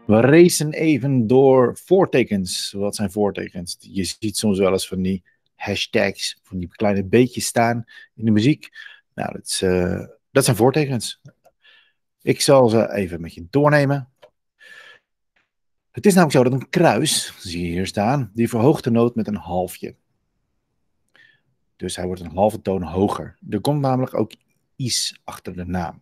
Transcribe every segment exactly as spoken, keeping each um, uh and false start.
We racen even door voortekens. Wat zijn voortekens? Je ziet soms wel eens van die hashtags, van die kleine beetjes staan in de muziek. Nou, dat, is, uh, dat zijn voortekens. Ik zal ze even met je doornemen. Het is namelijk zo dat een kruis, zie je hier staan, die verhoogt de noot met een halfje. Dus hij wordt een halve toon hoger. Er komt namelijk ook is achter de naam.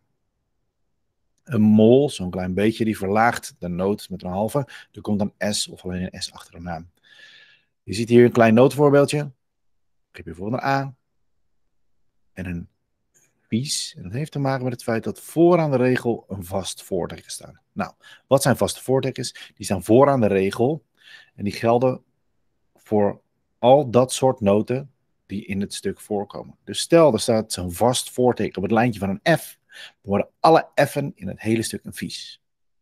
Een mol, zo'n klein beetje, die verlaagt de noot met een halve. Er komt een S of alleen een S achter de naam. Je ziet hier een klein nootvoorbeeldje. Ik heb hier bijvoorbeeld een A en een vies. En dat heeft te maken met het feit dat vooraan de regel een vast voorteken staat. Nou, wat zijn vaste voortekens? Die staan vooraan de regel en die gelden voor al dat soort noten die in het stuk voorkomen. Dus stel, er staat zo'n vast voorteken op het lijntje van een F, dan worden alle F'en in het hele stuk een vies.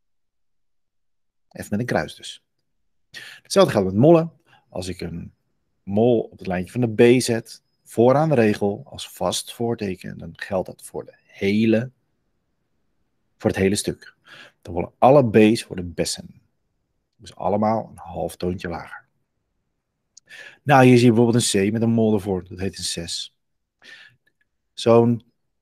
F met een kruis dus. Hetzelfde geldt met mollen. Als ik een mol op het lijntje van de B zet, vooraan de regel, als vast voorteken, dan geldt dat voor, de hele, voor het hele stuk. Dan worden alle B's worden bessen. Dus allemaal een half toontje lager. Nou, hier zie je bijvoorbeeld een C met een mol ervoor. Dat heet een zes. Zo'n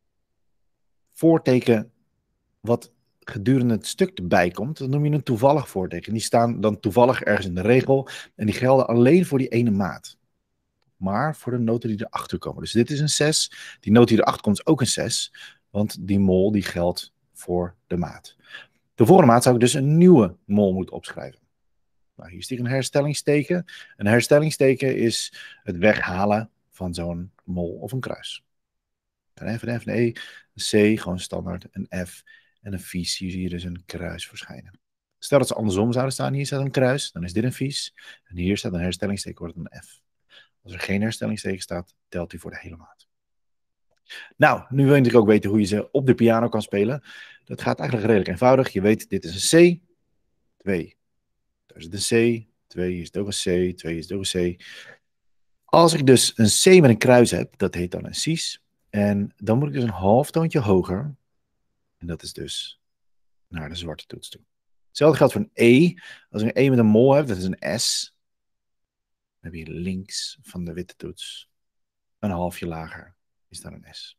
voorteken wat gedurende het stuk erbij komt, dat noem je een toevallig voorteken. Die staan dan toevallig ergens in de regel en die gelden alleen voor die ene maat. Maar voor de noten die erachter komen. Dus dit is een zes. Die noot die erachter komt is ook een zes. Want die mol die geldt voor de maat. De volgende maat zou ik dus een nieuwe mol moeten opschrijven. Nou, hier is hier een herstellingsteken. Een herstellingsteken is het weghalen van zo'n mol of een kruis. Een F, een F, een E, een C, gewoon standaard, een F en een vies. Hier zie je dus een kruis verschijnen. Stel dat ze andersom zouden staan. Hier staat een kruis, dan is dit een vies. En hier staat een herstellingsteken, wordt het een F. Als er geen herstellingsteken staat, telt hij voor de hele maat. Nou, nu wil je natuurlijk ook weten hoe je ze op de piano kan spelen. Dat gaat eigenlijk redelijk eenvoudig. Je weet, dit is een C, twee. Daar is het een C, twee is het ook een C, twee is het ook een C. Als ik dus een C met een kruis heb, dat heet dan een cis. En dan moet ik dus een halftoontje hoger. En dat is dus naar de zwarte toets toe. Hetzelfde geldt voor een E. Als ik een E met een mol heb, dat is een S. Dan heb je links van de witte toets een halfje lager is dan een S.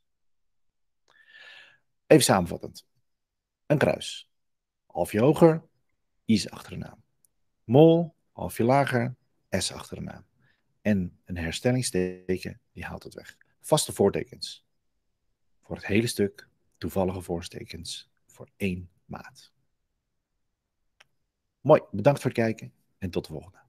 Even samenvattend. Een kruis. Halfje hoger, I's achter de naam. Mol, halfje lager, S achter de naam. En een herstellingsteken, die haalt het weg. Vaste voortekens. Voor het hele stuk, toevallige voortekens voor één maat. Mooi, bedankt voor het kijken en tot de volgende.